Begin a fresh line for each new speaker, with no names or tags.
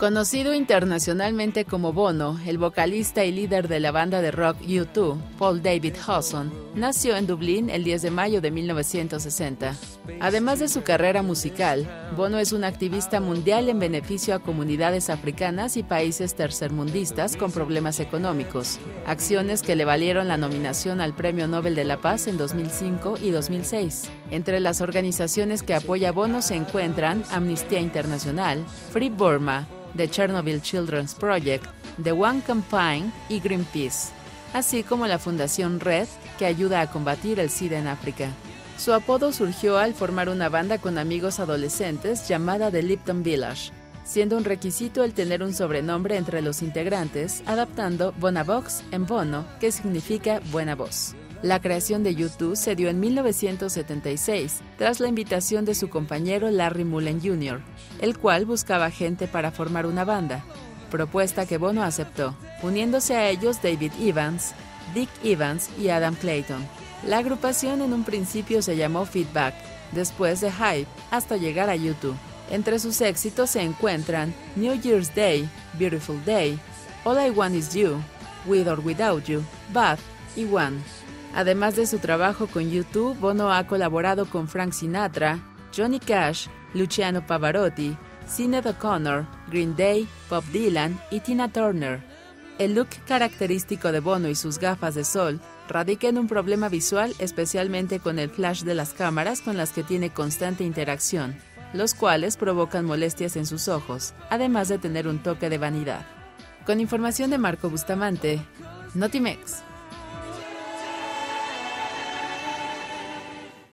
Conocido internacionalmente como Bono, el vocalista y líder de la banda de rock U2, Paul David Hawson, nació en Dublín el 10 de mayo de 1960. Además de su carrera musical, Bono es un activista mundial en beneficio a comunidades africanas y países tercermundistas con problemas económicos, acciones que le valieron la nominación al Premio Nobel de la Paz en 2005 y 2006. Entre las organizaciones que apoya a Bono se encuentran Amnistía Internacional, Free Burma, The Chernobyl Children's Project, The One Campaign y Greenpeace, así como la Fundación Red, que ayuda a combatir el SIDA en África. Su apodo surgió al formar una banda con amigos adolescentes llamada The Lipton Village, siendo un requisito el tener un sobrenombre entre los integrantes, adaptando Bonabox en Bono, que significa buena voz. La creación de U2 se dio en 1976, tras la invitación de su compañero Larry Mullen Jr., el cual buscaba gente para formar una banda, propuesta que Bono aceptó, uniéndose a ellos David Evans, Dick Evans y Adam Clayton. La agrupación en un principio se llamó Feedback, después de Hype, hasta llegar a U2. Entre sus éxitos se encuentran New Year's Day, Beautiful Day, All I Want Is You, With or Without You, Bad y One. Además de su trabajo con U2, Bono ha colaborado con Frank Sinatra, Johnny Cash, Luciano Pavarotti, Sinéad O'Connor, Green Day, Bob Dylan y Tina Turner. El look característico de Bono y sus gafas de sol radica en un problema visual, especialmente con el flash de las cámaras con las que tiene constante interacción, los cuales provocan molestias en sus ojos, además de tener un toque de vanidad. Con información de Marco Bustamante, Notimex.